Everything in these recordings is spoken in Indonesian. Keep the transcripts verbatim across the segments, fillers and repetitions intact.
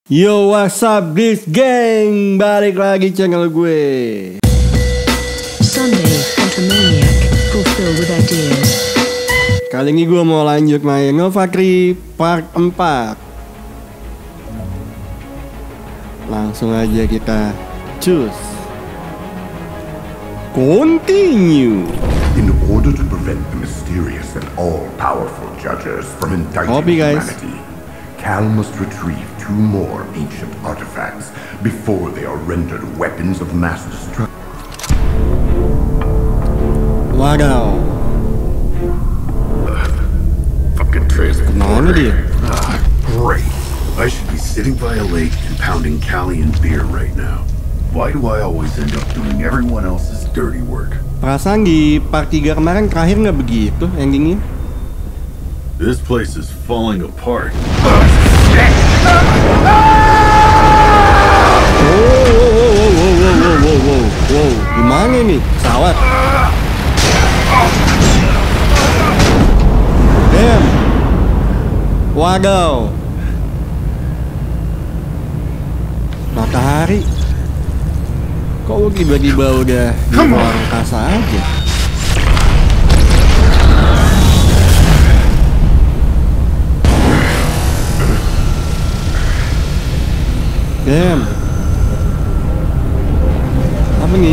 Yo, what's up this gang? Balik lagi channel gue. Sunday Photomaniac, fulfill with ideas. Kali ini gue mau lanjut main Novakri Part empat. Langsung aja kita cus. Continue. In order to prevent the mysterious and all-powerful judges from indicting Copy, guys. humanity, Cal must retrieve two more ancient artifacts before they are rendered weapons of mass destruction. Wadaw. Uh, fucking Kemana dia? Ah, great. I should be sitting by a lake and pounding Callian beer right now. Why do I always end up doing everyone else's dirty work? Perasaan di part tiga kemarin terakhir nggak begitu endingnya? This place is falling apart. Wow, wow, wow, wow, wow, wow, wow, wow, gimana nih? Pesawat. Damn. Wadaw. Matahari. Kok tiba-tiba udah di luar angkasa aja? Damn. Apa nih?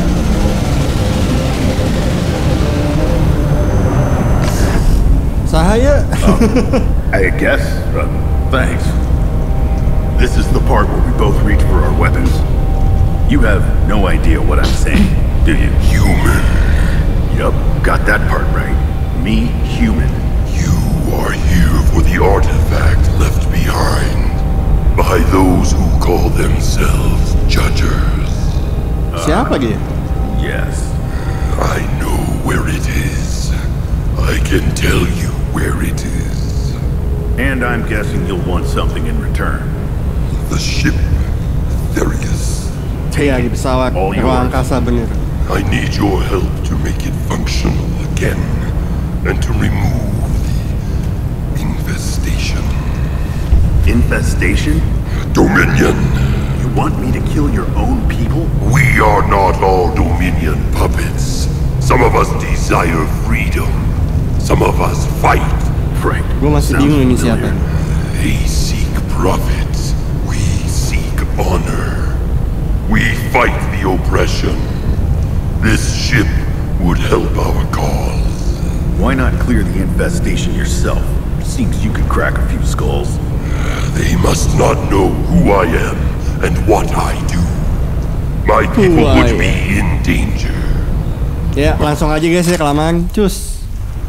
Sahaya. I guess. Uh, thanks. This is the part where we both reach for our weapons. You have no idea what I'm saying, do you? Human. Yup, got that part right. Me, human. You are here for the artifact left behind by those who call themselves judges. Siapa dia? Yes. I know where it is. I can tell you where it is. And I'm guessing you'll want something in return. The ship, Therius. Iya, di pesawat all ruang yours. angkasa bener. I need your help to make it functional again and to remove the infestation. Infestation? Dominion. You want me to kill your own people? We are not all Dominion puppets. Some of us desire freedom. Some of us fight. Frank, Gue masih sounds bingung ini siapa. familiar. They seek profit. We seek honor. We fight the oppression. This ship would help our cause. Why not clear the infestation yourself? Seems you could crack a few skulls. They must not know who I am and what I do. My people Who would I be in danger. Ya, langsung aja guys ya, kelamaan. Cus.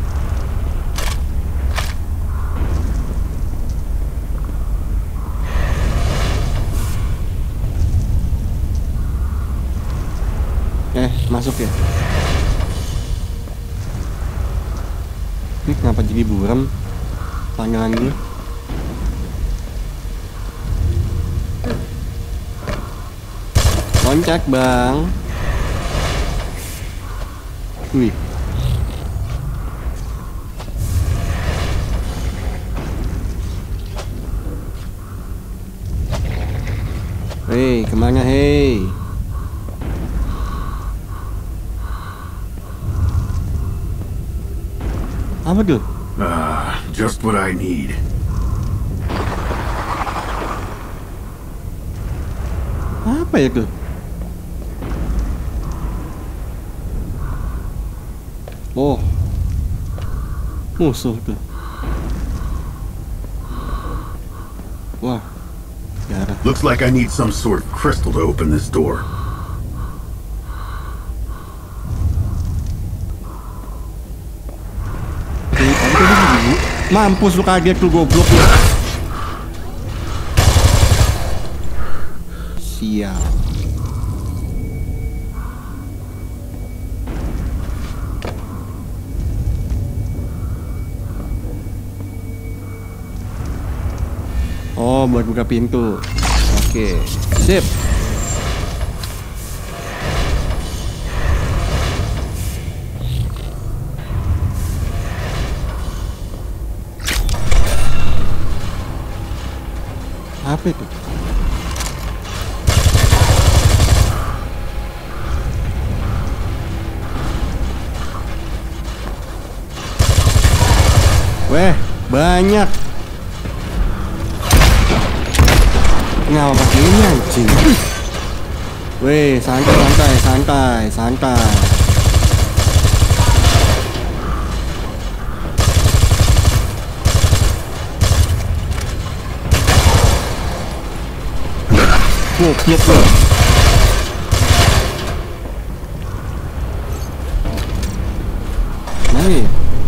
Eh, masuk ya. Ini kenapa jadi buram panggilan gue? Loncat bang. Wih. Hei, kemana hei? Apa tuh? Ah, just what I need. Apa ya tuh? Oh, musuh tuh. Wah, darah. Looks like I need some sort of crystal to open this door. Mampus lu, kaget lu goblok lu. Sial. Oh, buat buka pintu. Oke, sip. apa itu? Weh, banyak. Ngapa pakai ini anjing? Weh, santai, santai, santai, santai. Wow, blok blok. Mari.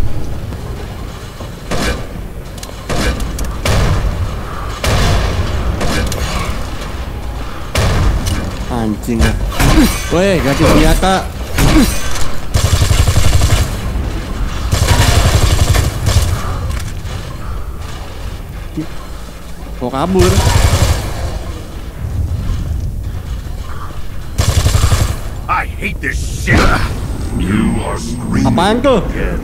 Anjing lah. Woi, ganti senjata. Mau kabur. I hate this shit. You are screaming Apaan tuh? again.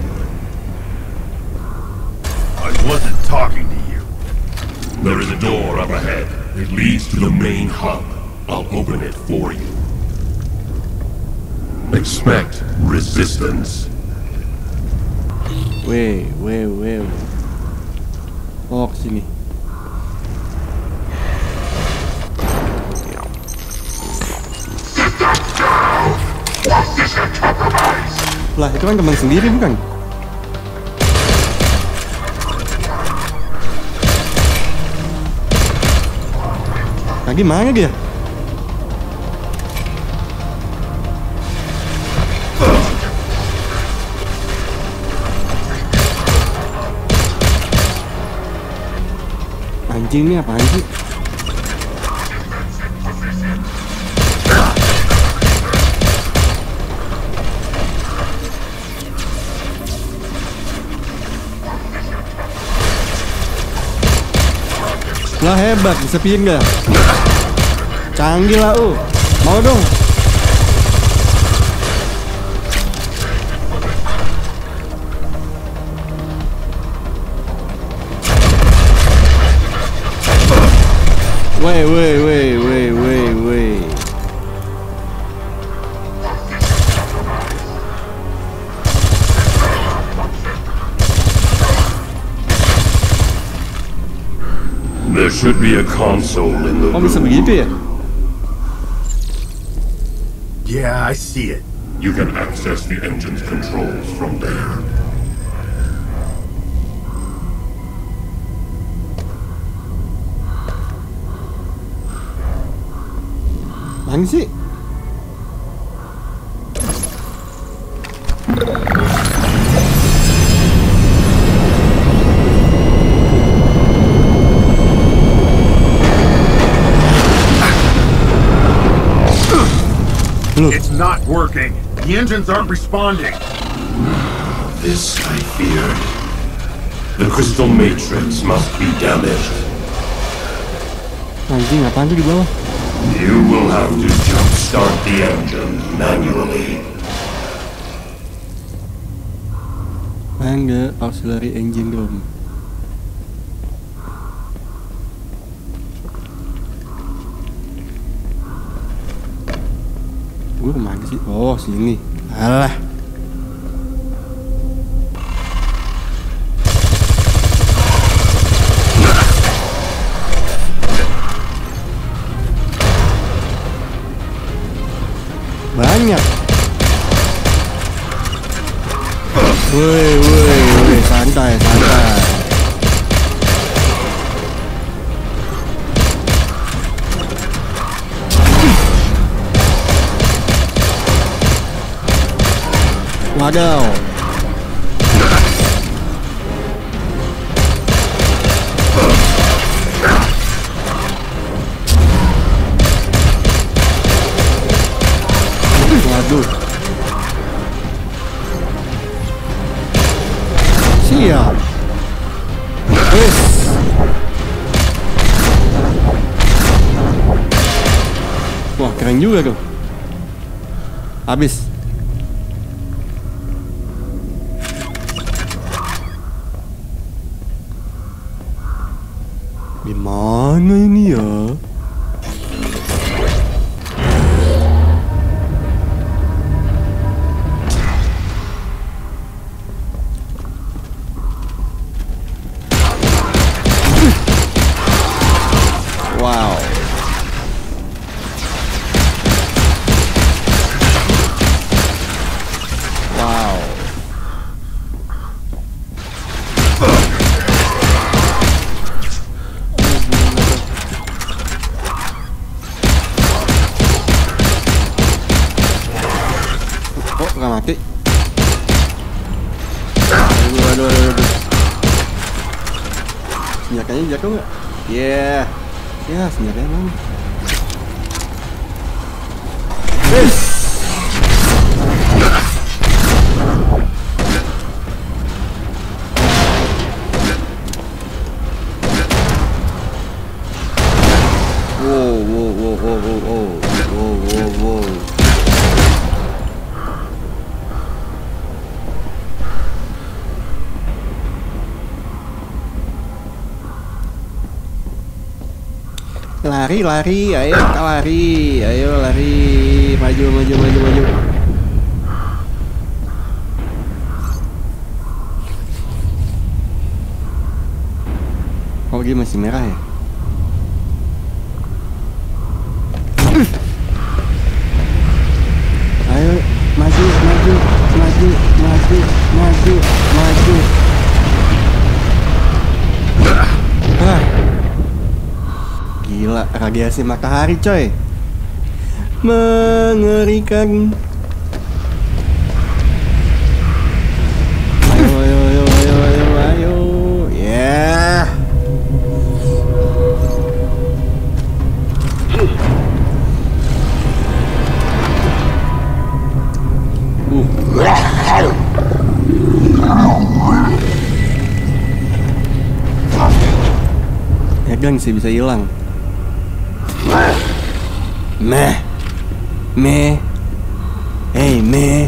I wasn't talking to you. There is a door up ahead. It leads to the main hub. I'll open it for you. Expect resistance. Weh, weh, weh. Oh, kesini. Lah, itu kan teman sendiri bukan? Lagi mana dia? Anjing ini apaan sih? Lah hebat, bisa pindah. Canggih lah, uh. Mau dong. Weh, weh, weh, weh, weh, weh. There should be a console in the Oh, bisa room. begitu ya? Yeah, I see it. You can access the engine's controls from there. Mana sih? It's not working. The engines aren't responding. This I feared. The crystal matrix must be damaged. Anjing, apaan tuh di bawah? You will have to jumpstart the engine manually. Bangga, auxiliary engine room. Gue kemana sih? Oh, sini. Alah. Banyak. Woi, woi, woi, santai, santai. Wadaw. Waduh. Siap. Wes. Wah, keren juga tuh. Habis. Gimana Kemana ini ya? Wow. Wow. Oh, nggak mati. Aduh, aduh, aduh, aduh. Senjatanya jatuh nggak? Yeah. Ya, senjatanya mana? Yes. Wow, wow, wow, wow, wow, wow, wow, wow, wow. Lari, lari, ayo kita lari, ayo lari, maju, maju, maju, maju. Oh, dia masih merah ya? Ayo, maju, maju, maju, maju, maju, maju. Ah. Gila, radiasi matahari coy, mengerikan. Ayo, ayo, ayo, ayo, ayo, ayo. Yeah. Uh. Egang sih bisa hilang. Meh, meh, hey meh.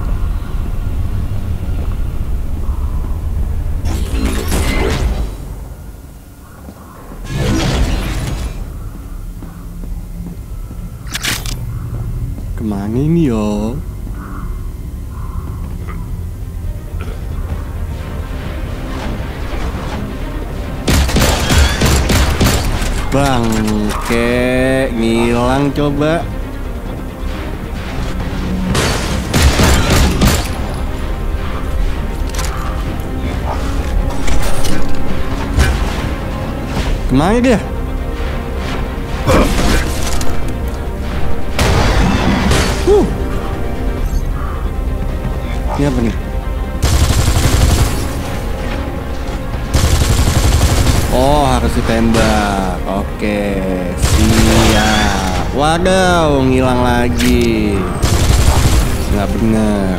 Kemana ini yo? Bangke, ngilang coba. Kemana dia? Uh. Ini apa nih? Oh, harus ditembak. Oke, siap. Waduh, ngilang lagi. Nggak bener.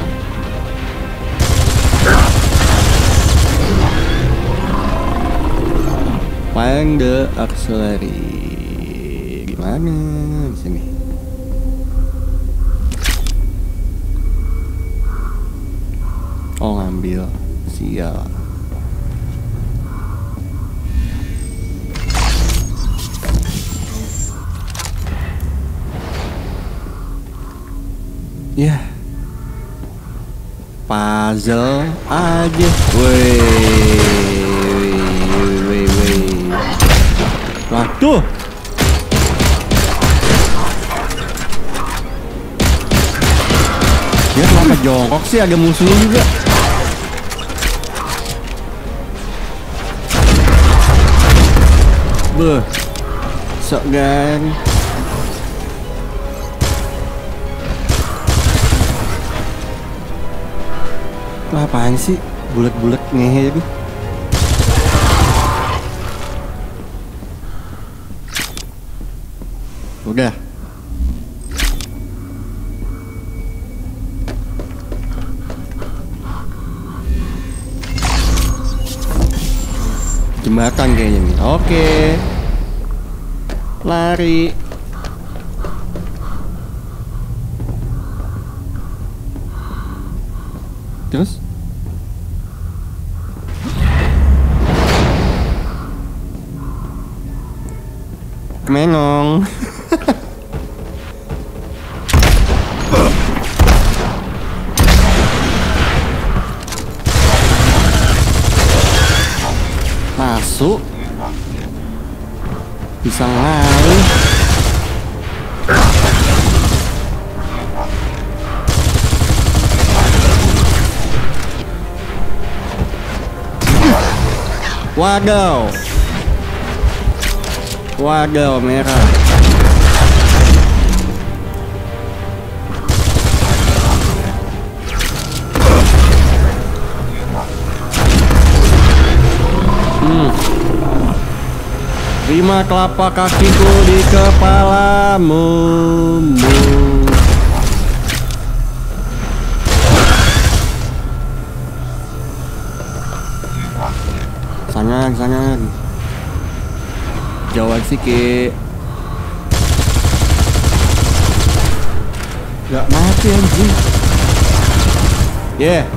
Find the auxiliary. Gimana di sini? Oh, ngambil. Siap. Ya, yeah. Puzzle aja. Woi, woi, woi. Waduh. Dia kenapa jongkok sih? Ada musuhnya juga. Beuh, sok gan. Itu apaan sih? Bulat-bulat ngehe itu. Udah. Jembatan kayaknya nih. Oke. Lari. Terus? Kemenong. Masuk. Bisa lari. Wadaw. Wadaw merah. Hmm. Lima telapak kakiku di kepalamu. Sangat, sangat. Jauh sedikit. Gak mati anjing. Yeah.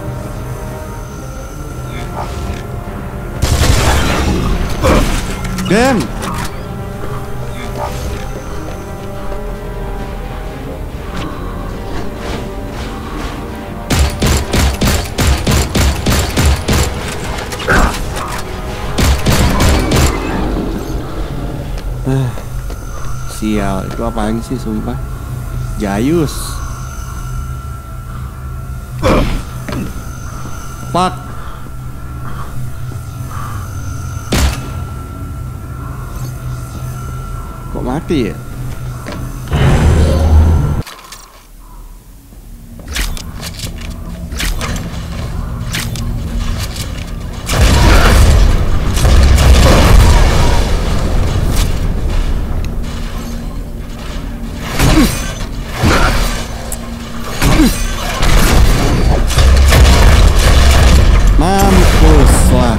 Damn. Sial, itu apaan sih sumpah. Jayus. Fuck. Kok mati ya? Mampus lah.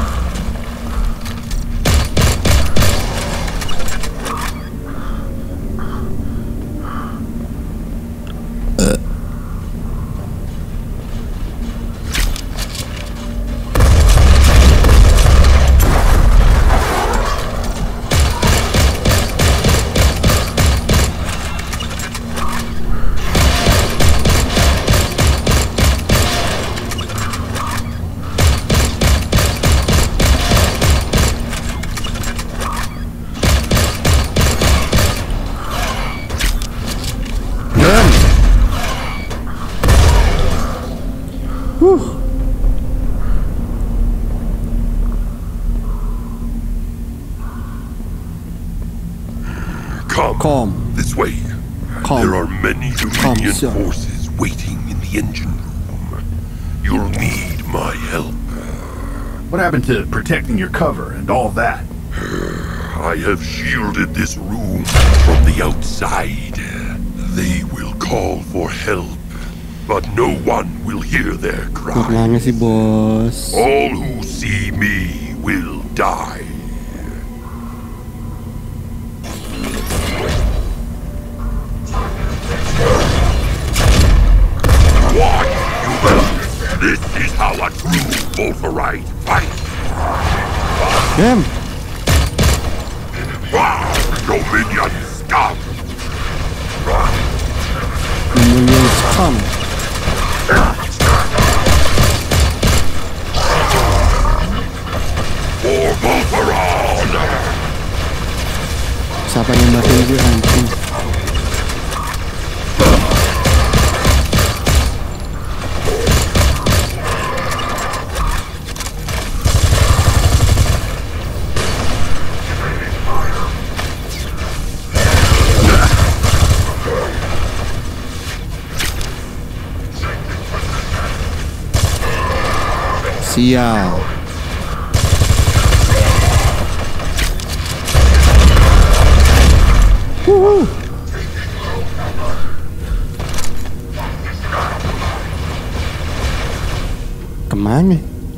Come, Come. this way. Come. There are many Come, Dominion sir. forces waiting in the engine room. You'll need my help. What happened to protecting your cover and all that? I have shielded this room from the outside. They will call for help, but no one will hear their Kemana cries. sih bos? All who see me will die. What, human? This is how a true Volverite fights. Damn. Ah, Dominion scum! Dominion scum. For Volveron! Siapa yang mati dia anjing? Sial. Wuhu. Kemana?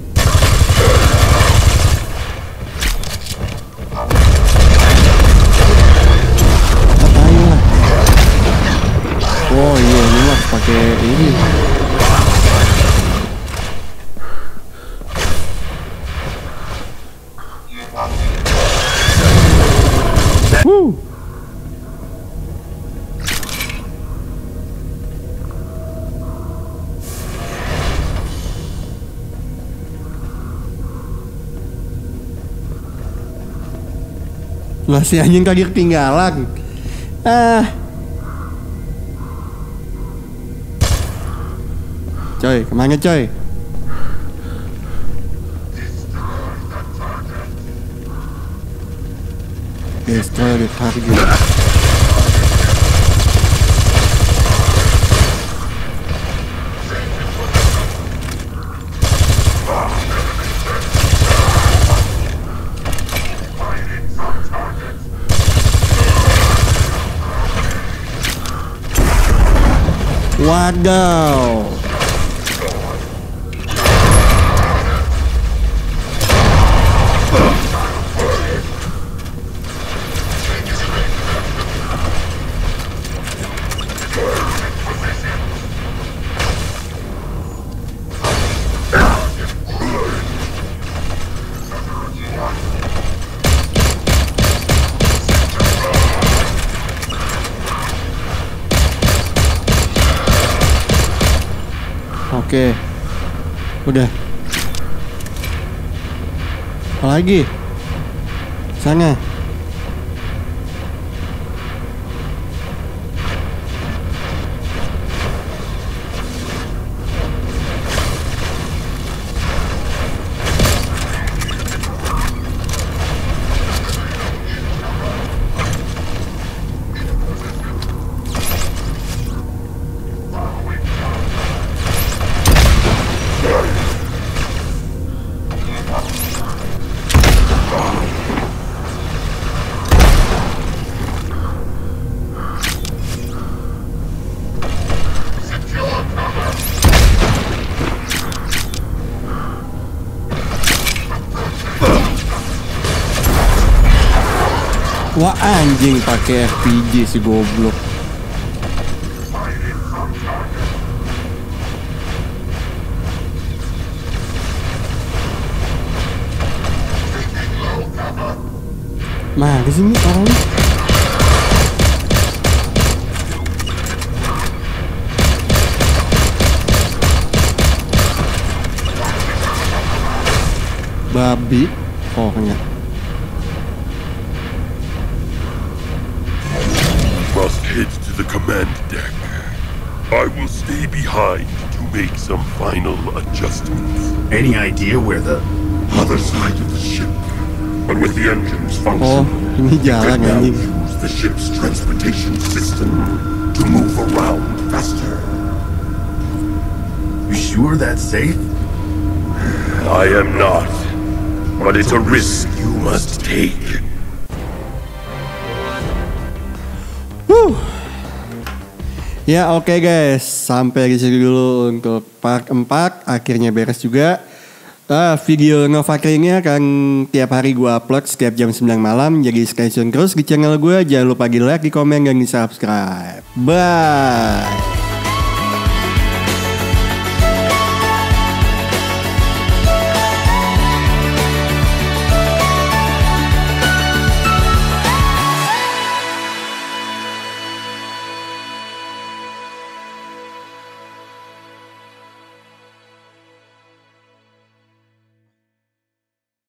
Apain lah. Oh iya, ini mah pakai ini. Masih anjing kagak ketinggalan. Ah. Coy, kemana coy? Destroy the target. Wadaw. Oke, udah. Apa lagi? Sana. Wah anjing pakai R P G si goblok. Mana sih ini orang? Babi. Oh enggak. Must head to the command deck. I will stay behind to make some final adjustments. Any idea where the Other side of the ship. But with the engines Oh, functional, ini you can jalan now anjing. use the ship's transportation system to move around faster. You sure that's safe? I am not. But it's a risk you must take. Huh. Ya oke okay guys, sampai di sini dulu untuk part empat. Akhirnya beres juga. Uh, video Nova ini akan tiap hari gue upload setiap jam sembilan malam. Jadi stay tune terus di channel gue. Jangan lupa di like, di komen, dan di subscribe. Bye.